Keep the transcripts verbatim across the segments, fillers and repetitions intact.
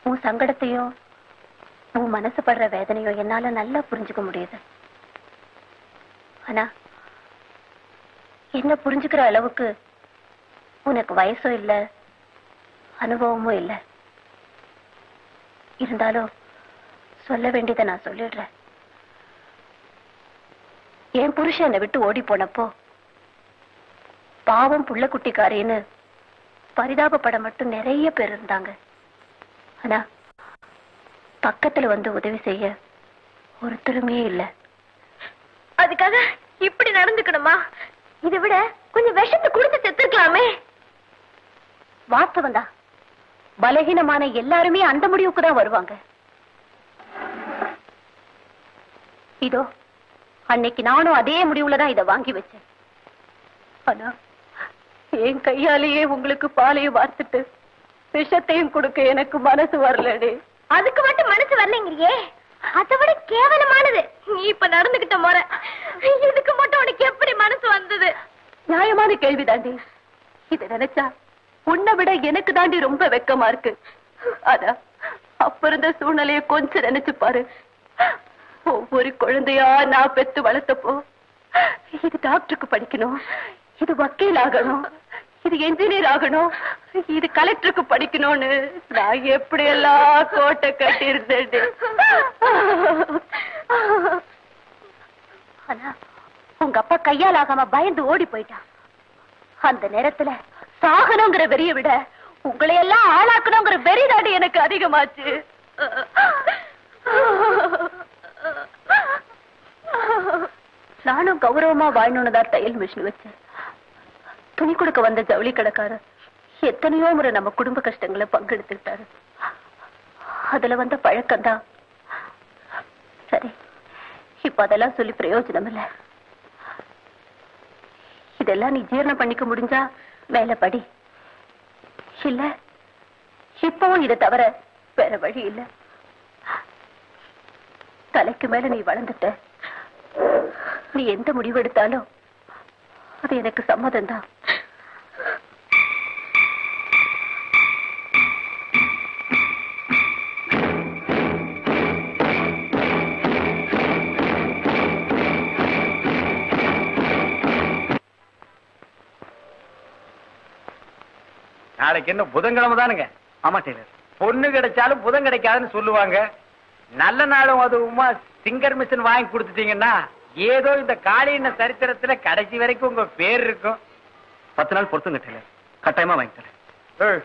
உன் சங்கடத்தையோ உன் மனசு படுற வேதனையோ என்னால நல்லா புரிஞ்சுக்க முடியுது. ஆனா என்ன புரிஞ்சுக்கிற அளவுக்கு உனக்கு வயசும் இல்ல, அனுபவமும் இல்ல. இருந்தாலும் சொல்ல வேண்டியதை நான் சொல்லிடுறேன். என் புருஷன் என்னை விட்டு ஓடி போனப்போ பாவம் புள்ள குட்டிக்காரின்னு பரிதாபப்பட மட்டும் நிறைய பேர் இருந்தாங்க. ஆனா பக்கத்துல வந்து உதவி செய்ய ஒருத்தருமே இல்ல. அதுக்காக இப்படி நடந்துக்கணுமா? இதை விட கொஞ்சம் விஷத்தை குடிச்சு செத்துக்கலாமே. வாஸ்தவம் தான், பலகீனமான எல்லாருமே அந்த முடிவுக்கு தான் வருவாங்க. இதோ அன்னைக்கு நானும் அதே முடிவுலதான் இதை வாங்கி வச்சேன். ஆனா என் கையாலேயே உங்களுக்கு பாலையும் வார்த்துட்டு விஷத்தையும் கொடுக்க எனக்கு மனசு வரலடி. அதுக்கு மட்டும் மனசு வரலைங்கிறியே, அதை விட கேவலமானது நீ இப்ப நடந்துகிட்ட முறை. இதுக்கு மட்டும் உனக்கு எப்படி மனசு வந்தது? நியாயமான கேள்வி தாண்டி. இதை நினைச்சா உன்னை விட எனக்கு தாண்டி ரொம்ப வெக்கமா இருக்கு. அதான் அப்ப இருந்த சூழ்நிலைய கொஞ்சம் நினைச்சு பாரு. ஒவ்வொரு குழந்தையா நான் பெத்து வளர்த்தப்போ இது டாக்டருக்கு படிக்கணும், இது வக்கீல் ஆகணும், இது என்ஜினியர் ஆகணும், இது கலெக்டருக்கு படிக்கணும்னு நான் எப்படி எல்லாம் கோட்டை கட்டி இருந்தேன். ஆனா உங்க அப்பா கையால் ஆகாம பயந்து ஓடி போயிட்டான். அந்த நேரத்துல சாகணுங்கிற வெறிய விட உங்களையெல்லாம் ஆளாக்கணுங்கிற வெறி தாண்டி எனக்கு அதிகமாச்சு. நானும் கௌரவமா வாழணும்னுதான் தையல் மிஷின் வச்சேன். துணி கொடுக்க வந்த ஜவுளி கடைக்காரர் எத்தனையோ முறை நம்ம குடும்ப கஷ்டங்களை பங்கெடுத்துக்கிட்டாரு. அதுல வந்த பழக்கம்தான். சரி, இப்ப அதெல்லாம் சொல்லி பிரயோஜனம் இல்ல. இதெல்லாம் நீ ஜீரணம் பண்ணிக்க முடிஞ்சா மேல படி. இல்ல இப்பவும் இதை தவிர வேற வழி இல்ல. தலைக்கு மேல நீ வளர்ந்துட்ட. நீ எந்த முடிவு எடுத்தாலும் அது எனக்கு சம்மதம் தான். நாளைக்கு என்ன புதன்கிழமை தானுங்க? ஆமா டெய்லர். பொண்ணு கிடைச்சாலும் புதன் கிடைக்காதுன்னு சொல்லுவாங்க. நல்ல நாளும் அதுவுமா சிங்கர் மிஷின் வாங்கி கொடுத்துட்டீங்கன்னா ஏதோ இந்த காளியின சரித்திரத்துல கடைசி வரைக்கும் உங்க பேர் இருக்கும். பத்து நாள் பொறுத்துங்க டெய்லர், கட்டாயமா வாங்கி தரேன்.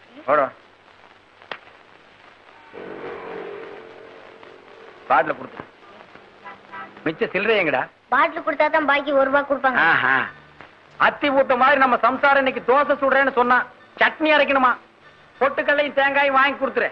பாட்டில கொடுத்து மிச்ச சில்லறை எங்கடா? பாட்டில் கொடுத்தா தான் பாக்கி ஒரு ரூபாய் கொடுப்பாங்க. அத்தி ஊட்ட மாதிரி நம்ம சம்சாரம் இன்னைக்கு தோசை சுடுறேன்னு சொன்னா சட்னி அரைக்கணுமா? பொட்டுக்கல்லையும் தேங்காயும் வாங்கி கொடுத்துரு.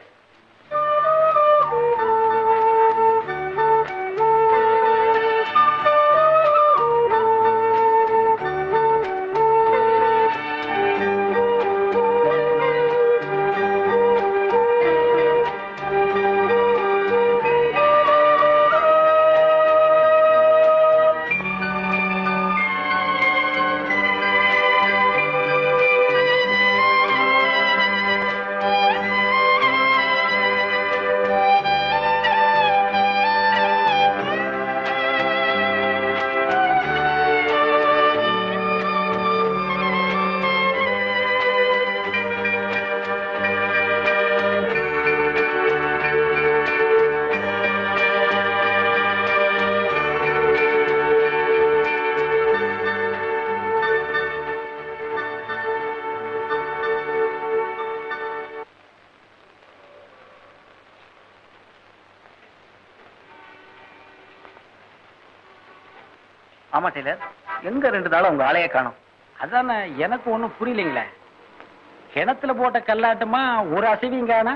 ஆமா டெய்லர், எங்க ரெண்டு நாளும் உங்க ஆளைய காணோம். அதானே எனக்கு ஒண்ணும் புரியலைங்களே. கிணத்துல போட்ட கல்லாட்டமா ஒரு அசைவிங்கானா?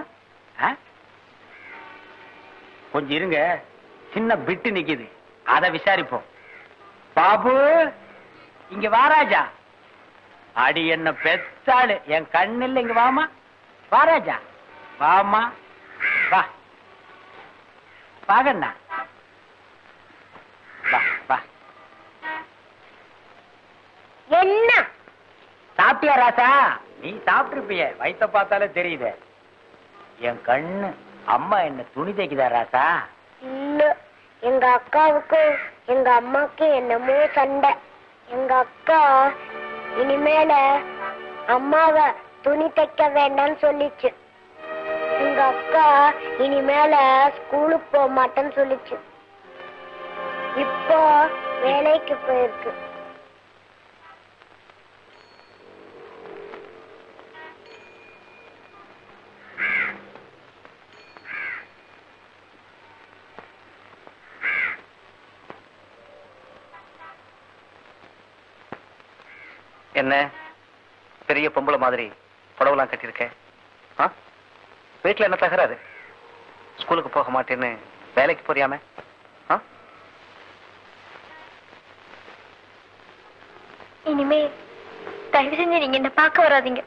கொஞ்சம் இருங்க, சின்ன பிட்டு நிக்குது, அத விசாரிப்போம். பாபு, இங்க வாராஜா. அடி என்ன பெத்தாளு, என் கண்ணில் இங்க வாமா. வாராஜா, வாமா, வா வாகண்ணா, வா வா. என்ன சாப்பிட்டியா ராசா? நீ சாப்பிட்டிருப்பிய, வயிற்ற பார்த்தாலே தெரியுது. என் கண்ணு அம்மா என்ன துணி தைக்குதா ராசா? இல்ல, எங்க அக்காவுக்கு எங்க அம்மாக்கு என்னமோ சண்டை. எங்க அக்கா இனிமேல அம்மாவை துணி தைக்க வேண்டாம்னு சொல்லிச்சு. எங்க அக்கா இனிமேல ஸ்கூலுக்கு போக மாட்டேன்னு சொல்லிச்சு. இப்போ வேலைக்கு போயிருக்கு. என்ன பெரிய பொம்பளை மாதிரி புடவெல்லாம் கட்டியிருக்கேன். வீட்டுல என்ன தகராறு? ஸ்கூலுக்கு போக மாட்டேன்னு வேலைக்கு போறியாம? இனிமே தயவு செஞ்சு நீங்க என்ன பார்க்க வராதீங்க.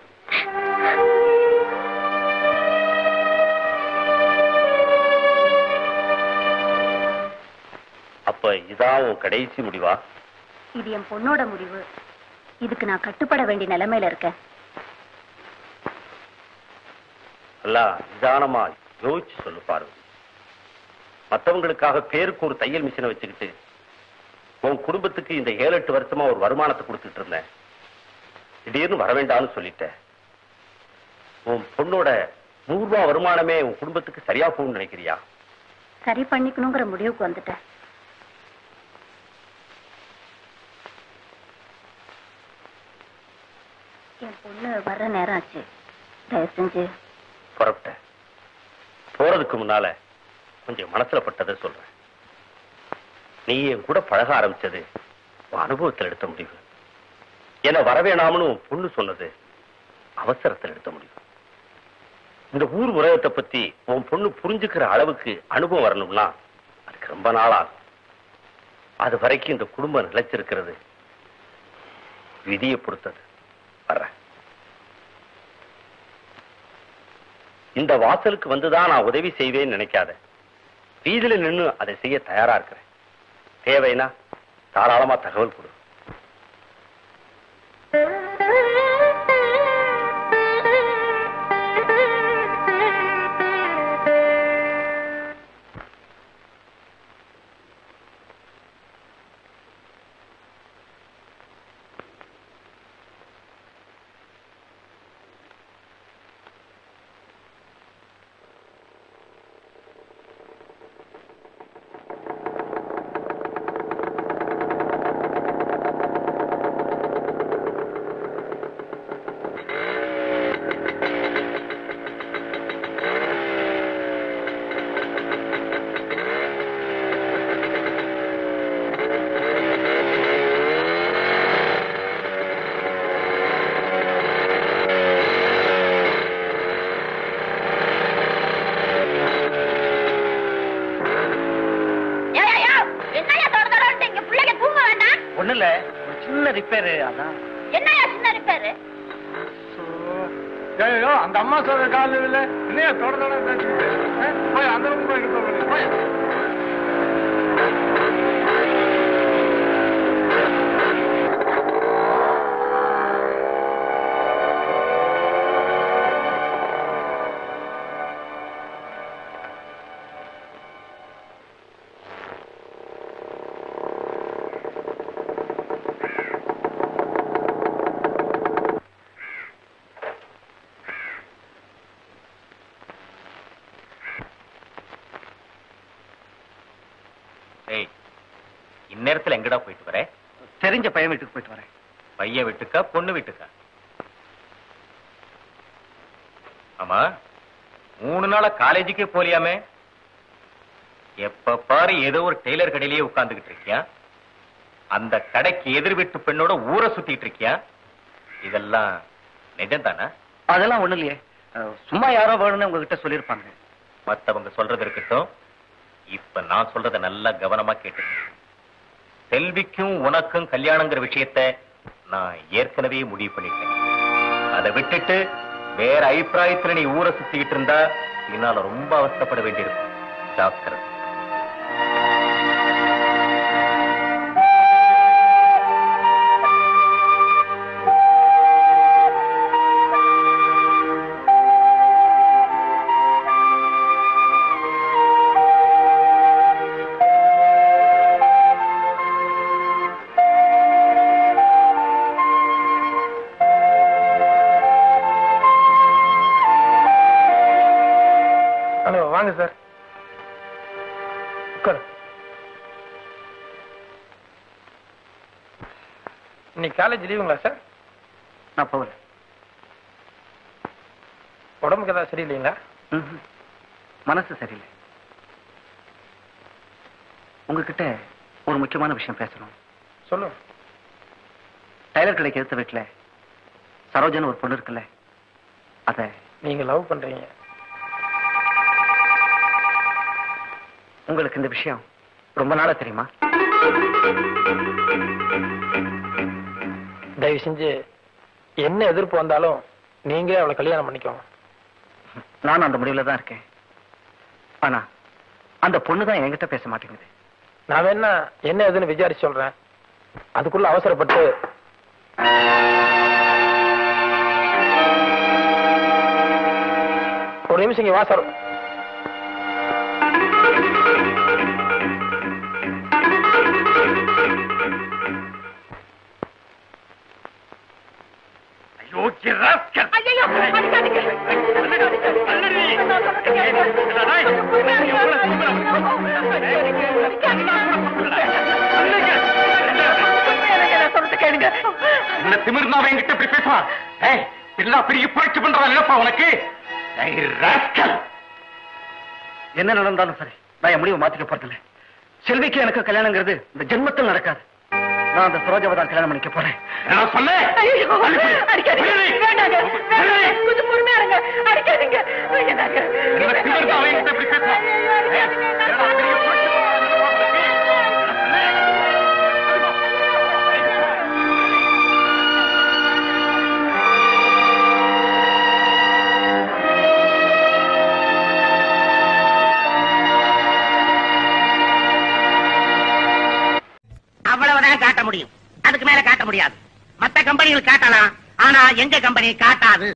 அப்ப இதான் உன் கடைசி முடிவா? இது என் பொண்ணோட முடிவு. இதுக்கு நான் கட்டுப்பட வேண்டிய நிலைமையில இருக்கேன். நிதானமா யோசிச்சு சொல்லு பார்வதி. மற்றவங்களுக்காக பேருக்கு ஒரு தையல் மிஷினை வச்சுக்கிட்டு உன் குடும்பத்துக்கு இந்த ஏழு எட்டு வருஷமா ஒரு வருமானத்தை கொடுத்துட்டு இருந்தேன். திடீர்னு வர வேண்டாம்னு சொல்லிட்டேன். உன் பொண்ணோட நூறு ரூபாய் வருமானமே உன் குடும்பத்துக்கு சரியா போகும்னு நினைக்கிறியா? சரி பண்ணிக்கணுங்கிற முடிவுக்கு வந்துட்டேன். என் பொண்ணு வர்ற நேரம் ஆச்சு. தயவு செஞ்சு புறப்பட்டேன். போறதுக்கு முன்னால கொஞ்சம் மனசுல பட்டதை சொல்றேன். நீ என் கூட பழக ஆரம்பிச்சது உன் அனுபவத்தில் எடுத்த முடிவு. என்ன வரவேணாம்னு உன் பொண்ணு சொன்னது அவசரத்தில் எடுத்த முடிவு. இந்த ஊர் உலகத்தை பத்தி உன் பொண்ணு புரிஞ்சுக்கிற அளவுக்கு அனுபவம் வரணும்னா அதுக்கு ரொம்ப நாளாகும். அது வரைக்கும் இந்த குடும்பம் நிலைச்சிருக்கிறது விதியை பொறுத்தது. வர்றேன். இந்த வாசலுக்கு வந்துதான் நான் உதவி செய்வேன்னு நினைக்காத. வீதியில நின்று அதை செய்ய தயாரா இருக்கிறேன். தேவைன்னா தாராளமா தகவல் கொடு. அந்த அம்மா சொல்ற காலில் இல்ல இல்லையா தொடர்ந்து பேசிக்கிட்டு போய் அந்த போய் இந்நேரத்தில் எங்கடா போயிட்டு வர? தெரிஞ்ச பையன் வீட்டுக்கு போயிட்டு வரேன். பையன் வீட்டுக்கா பொண்ணு வீட்டுக்கா? ஆமா, மூணு நாளா காலேஜுக்கே போலியாமே. எப்ப பாரு ஏதோ ஒரு டெய்லர் கடையிலேயே உட்கார்ந்துகிட்டு இருக்கியா? அந்த கடைக்கு எதிர் வீட்டு பெண்ணோட ஊரை சுத்திட்டு இருக்கியா? இதெல்லாம் நிஜம்தானா? அதெல்லாம் ஒண்ணு இல்லையே, சும்மா யாரோ வேணும்னு உங்ககிட்ட சொல்லியிருப்பாங்க. மத்தவங்க சொல்றது இருக்கட்டும், இப்ப நான் சொல்றத நல்லா கவனமா கேட்டு. செல்விக்கும் உனக்கும் கல்யாணங்கிற விஷயத்தை நான் ஏற்கனவே முடிவு பண்ணிட்டேன். அதை விட்டுட்டு வேற அபிப்பிராயத்துல நீ ஊரை சுத்திக்கிட்டு இருந்தா என்னால ரொம்ப அவஸ்தைப்பட வேண்டியிருக்கும். ஜாக்கிரதை. உட்காரு. இன்னைக்கு காலேஜ் லீவுங்களா சார்? நான் போகல. உடம்புக்கு ஏதாவது சரியில்லைங்களா? மனசு சரியில்லை. உங்ககிட்ட ஒரு முக்கியமான விஷயம் பேசணும். சொல்லு. டைலர் கடைக்கு எடுத்த வீட்டுல சரோஜன் ஒரு பொண்ணு இருக்குல்ல, அத நீங்க லவ் பண்றீங்க. உங்களுக்கு இந்த விஷயம் ரொம்ப நாளா தெரியுமா? தயவு செஞ்சு என்ன எதிர்ப்பு வந்தாலும் நீங்களே அவளை கல்யாணம் பண்ணிக்கோங்க. நானும் அந்த முடிவுல தான் இருக்கேன். ஆனா அந்த பொண்ணு தான் என்கிட்ட பேச மாட்டேங்குது. நான் வேணா என்ன எதுன்னு விசாரிச்சு சொல்றேன். அதுக்குள்ள அவசரப்பட்டு ஒரு நிமிஷம் இங்க வா சார். என்ன திமிர்னாவே என்கிட்ட இப்படி பேசுவான்? எல்லா பெரிய புரட்சி பண்றா நினைப்பா உனக்கு? என்ன நடந்தாலும் சரி, நான் என் முடிவை மாத்திக்க போறதில்லை. செல்விக்கு எனக்கு கல்யாணங்கிறது இந்த ஜென்மத்தில் நடக்காது. நான் அந்த சரோஜாவை தான் கல்யாணம் பண்ணிக்க போறேன். நான் சொன்னேன். கொஞ்சம் பொறுமையா இருங்க. அடிக்காதீங்க. என்ன திமிர்னாவே என்கிட்ட இப்படி பேசுவான்? அவ்வளவுதான் காட்ட முடியும். அதுக்கு மேல காட்ட முடியாது. மத்த கம்பெனிகள் காட்டலாம், ஆனா எங்க கம்பெனி காட்டாது.